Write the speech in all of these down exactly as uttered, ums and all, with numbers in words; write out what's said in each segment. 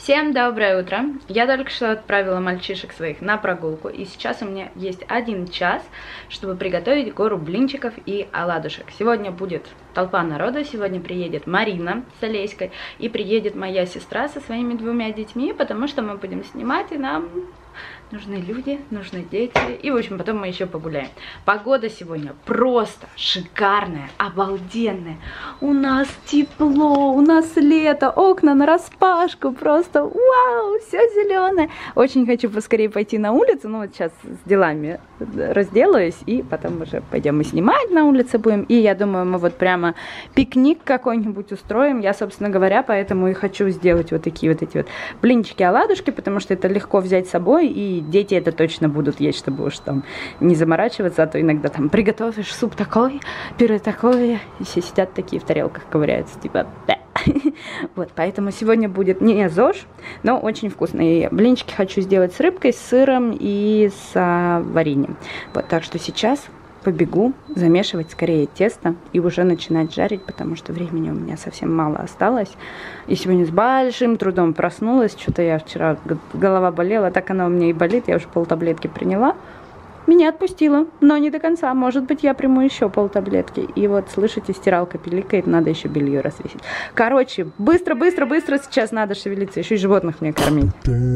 Всем доброе утро! Я только что отправила мальчишек своих на прогулку, и сейчас у меня есть один час, чтобы приготовить гору блинчиков и оладушек. Сегодня будет толпа народа, сегодня приедет Марина с Олеськой, и приедет моя сестра со своими двумя детьми, потому что мы будем снимать, и нам нужны люди, нужны дети, и в общем потом мы еще погуляем. Погода сегодня просто шикарная, обалденная. У нас тепло, у нас лето, окна нараспашку, просто вау, все зеленое. Очень хочу поскорее пойти на улицу, но вот сейчас с делами разделаюсь, и потом уже пойдем и снимать на улице будем. И я думаю, мы вот прямо пикник какой-нибудь устроим. Я, собственно говоря, поэтому и хочу сделать вот такие вот эти вот блинчики-оладушки, потому что это легко взять с собой, и дети это точно будут есть, чтобы уж там не заморачиваться, а то иногда там приготовишь суп такой, пюре такое, и все сидят такие в тарелках ковыряются, типа да. Вот, поэтому сегодня будет не ЗОЖ, но очень вкусные блинчики хочу сделать с рыбкой, с сыром и с а, вареньем. Вот, так что сейчас побегу замешивать скорее тесто и уже начинать жарить, потому что времени у меня совсем мало осталось. И сегодня с большим трудом проснулась, что-то я вчера, голова болела, так она у меня и болит, я уже полтаблетки приняла. Меня отпустила, но не до конца. Может быть, я приму еще полтаблетки. И вот, слышите, стиралка пиликает, надо еще белье развесить. Короче, быстро, быстро, быстро сейчас надо шевелиться. Еще и животных мне кормить.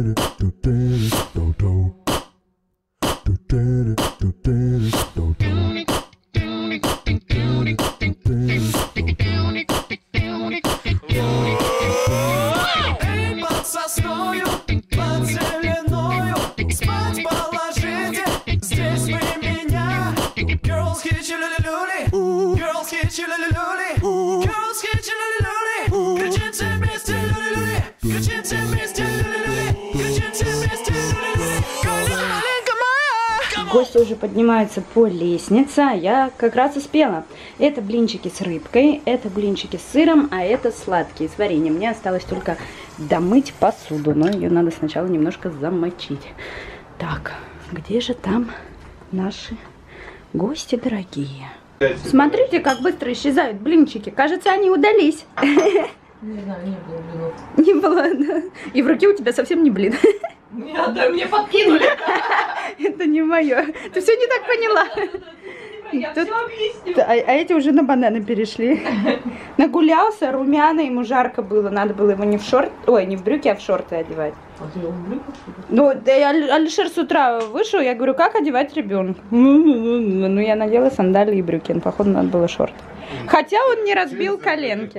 Гости уже поднимаются по лестнице, а я как раз успела. Это блинчики с рыбкой, это блинчики с сыром, а это сладкие с вареньем. Мне осталось только домыть посуду, но ее надо сначала немножко замочить. Так, где же там наши гости дорогие? Смотрите, как быстро исчезают блинчики. Кажется, они удались. Не знаю, не было блинов. Не было, да. И в руке у тебя совсем не блин. Нет, да, мне подкинули. Это не мое. Ты все не так поняла. Я Тут... все объясню. А, а эти уже на бананы перешли. Нагулялся, румяный, ему жарко было. Надо было его не в шорт, ой, не в брюки, а в шорты одевать. А ты его в брюках? Ну, да, Алишер с утра вышел, я говорю, как одевать ребенка? Ну, я надела сандалии и брюки, походу надо было шорты. Хотя он не разбил коленки.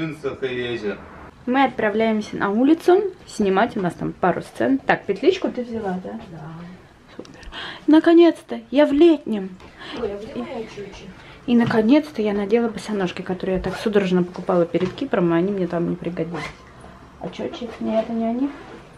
Мы отправляемся на улицу снимать, у нас там пару сцен. Так, петличку ты взяла, да? Да. Супер. Наконец-то, я в летнем. Ой, я взяла мои чучи. И наконец-то я надела босоножки, которые я так судорожно покупала перед Кипром, и они мне там не пригодились. А чёчи? Не, это не они?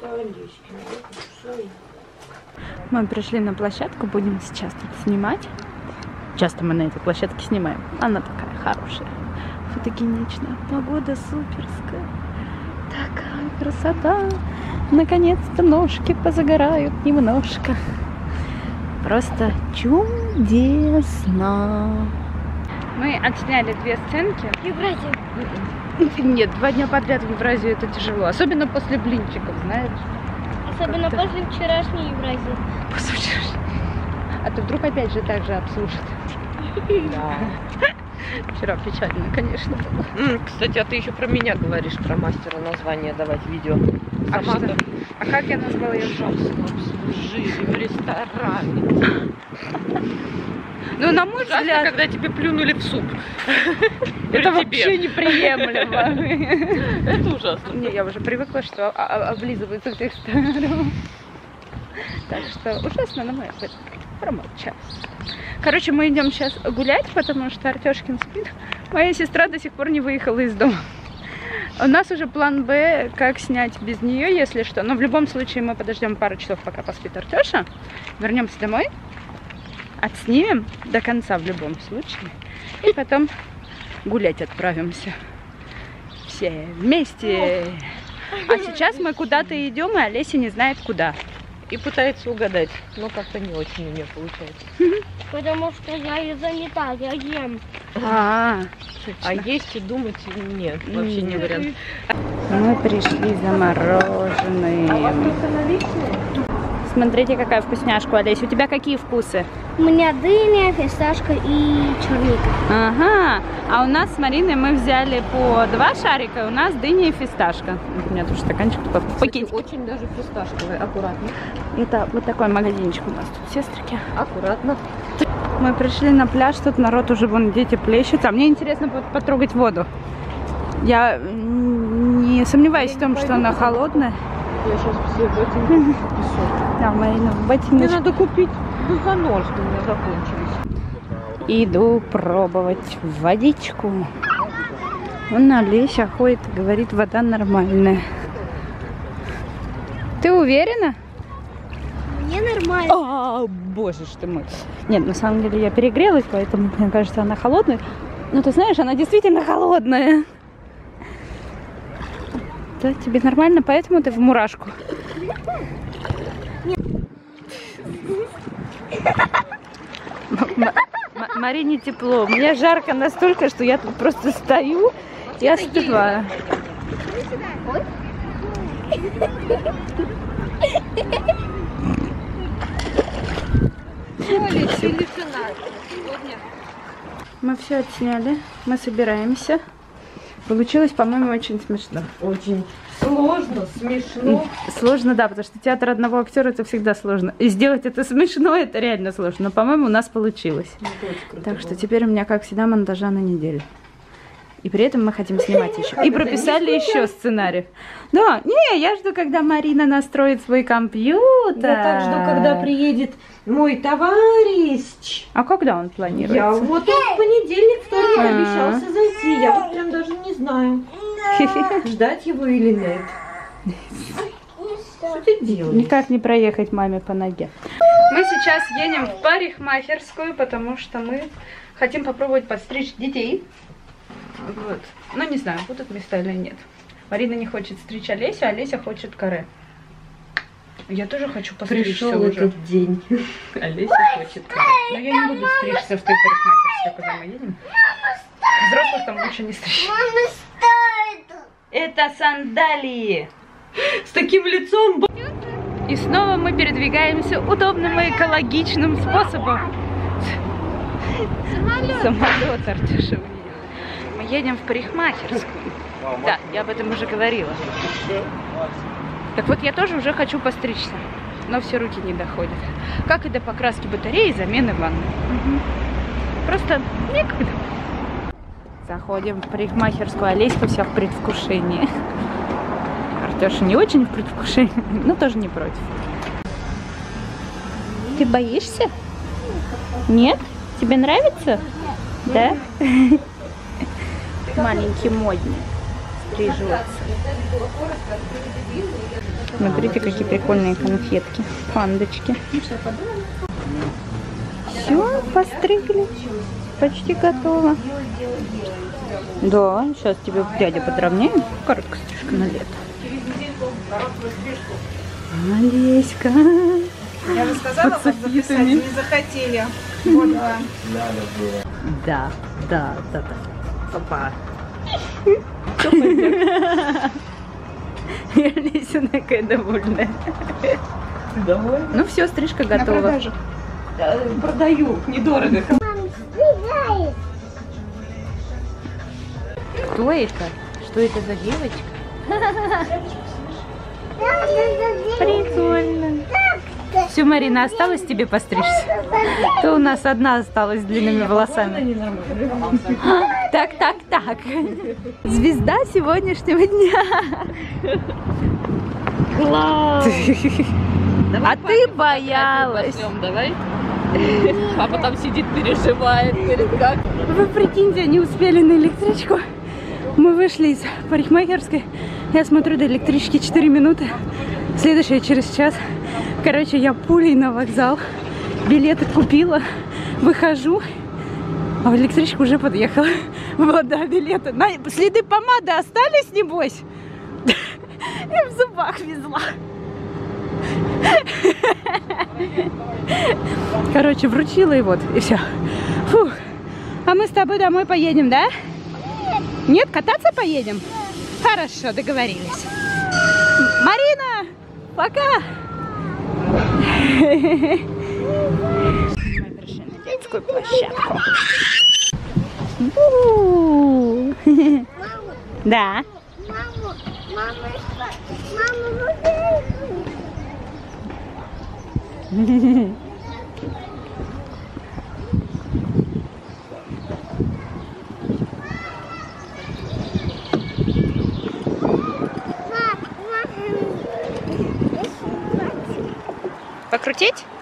Мы пришли на площадку, будем сейчас тут снимать. Часто мы на этой площадке снимаем. Она такая хорошая, фотогеничная. Погода суперская. Такая красота. Наконец-то ножки позагорают немножко. Просто чудесно. Мы отсняли две сценки. Евразия. Нет, два дня подряд в Евразию это тяжело. Особенно после блинчиков, знаешь. Особенно после вчерашней Евразии. После вчерашней. А то вдруг опять же так же обслужат. Да. Вчера печально, конечно, было. Кстати, а ты еще про меня говоришь, про мастера названия давать видео. А, Сама что? А как я назвала ее? ужасно обслужили в ресторане. Ну, на мой Ужасно, взгляд, когда тебе плюнули в суп. это При вообще тебе. неприемлемо. Это ужасно. Не, я уже привыкла, что а- а- облизываются в тех сторонах. Так что ужасно, но мы промолчали. Короче, мы идем сейчас гулять, потому что Артёшкин спит. Моя сестра до сих пор не выехала из дома. У нас уже план Б, как снять без нее, если что. Но в любом случае мы подождем пару часов, пока поспит Артёша. Вернемся домой, отснимем до конца в любом случае. И потом гулять отправимся. Все вместе. А сейчас мы куда-то идем, и Олеся не знает куда. И пытается угадать, но как-то не очень у нее получается. Потому что я и занята, я ем. А, А есть и думать нет, вообще не вариант. мы пришли за мороженым. Смотрите, какая вкусняшка, Олесь. У тебя какие вкусы? У меня дыня, фисташка и черника. Ага. А у нас с Мариной мы взяли по два шарика. У нас дыня и фисташка. У меня тут стаканчик такой. Кстати, очень даже фисташковый, аккуратно. Это вот такой магазинчик у нас тут, сестрики. Аккуратно. Мы пришли на пляж, тут народ уже, вон, дети плещутся. А мне интересно потрогать воду. Я не сомневаюсь в том, что она холодная. Я сейчас все ботинки песок. Да, Марина, в ботиночке. Мне надо купить буханоль, что у меня закончились. Иду пробовать водичку. Вон Олеся ходит и говорит, вода нормальная. Ты уверена? Мне нормально. А, боже ж ты мой. Нет, на самом деле я перегрелась, поэтому мне кажется, она холодная. Ну, ты знаешь, она действительно холодная. Да, тебе нормально, поэтому ты в мурашку. Марине тепло. Мне жарко настолько, что я тут просто стою и остываю. Мы все отсняли, мы собираемся. Получилось, по-моему, очень смешно. Очень сложно, смешно. Сложно, да, потому что театр одного актера это всегда сложно. И сделать это смешно, это реально сложно. Но, по-моему, у нас получилось. Так что теперь у меня, как всегда, монтажа на неделю. И при этом мы хотим снимать еще. И прописали еще сценарий. Да, не, я жду, когда Марина настроит свой компьютер. Я так жду, когда приедет мой товарищ. А когда он планирует? Я вот он в понедельник, вторник А-а-а. обещался зайти. Я вот прям даже не знаю, ждать его или нет. Что ты делаешь? Никак не проехать маме по ноге. Мы сейчас едем в парикмахерскую, потому что мы хотим попробовать подстричь детей. Вот. Ну, не знаю, будут места или нет. Марина не хочет стричь Олесю, а Олеся хочет каре. Я тоже хочу постричься Пришел уже. этот день. Олеся хочет. Но я не буду стричься в той парикмахерской, куда мы едем. Взрослых там лучше не стричь. Это сандалии. С таким лицом. И снова мы передвигаемся удобным и экологичным способом. Самолет. Самолет, Артюша. Мы едем в парикмахерскую. Да, я об этом уже говорила. Так вот, я тоже уже хочу постричься. Но все руки не доходят. Как и до покраски батареи и замены ванны. Угу. Просто некогда. Заходим в парикмахерскую. Олеська вся в предвкушении. Артёша не очень в предвкушении, но тоже не против. Ты боишься? Нет? Тебе нравится? Да? Маленький модник стрижется. Смотрите, какие прикольные конфетки. Пандочки. Все, постригли. Почти готово. Да, сейчас тебе дядя подровняем. Короткая стрижка на лето. Олеська. Я же сказала вас записать, не захотели. Вот, да. Да, да, да, да. Опа. Олеся такая довольная. Довольно? Ну все, стрижка На готова. продажу. Продаю, недорого. Кто это? Что это за девочка? Прикольно. Все, Марина, осталось тебе постричься? То у нас одна осталась с длинными волосами. Так, так, так. Звезда сегодняшнего дня. Класс! А ты боялась. Давай. Папа там сидит, переживает, говорит, как? Вы прикиньте, они успели на электричку. Мы вышли из парикмахерской. Я смотрю, до электрички четыре минуты. Следующая через час. Короче, я пулей на вокзал. Билеты купила. Выхожу. А в электричку уже подъехала. Вода, билеты. На... Следы помады остались, небось? Я в зубах везла. Короче, вручила и вот. И все. Фух. А мы с тобой домой поедем, да? Нет, кататься поедем? Хорошо, договорились. Марина, пока! Мы пришли на детскую площадку. Да. Мама, мама, мама, Покрутить?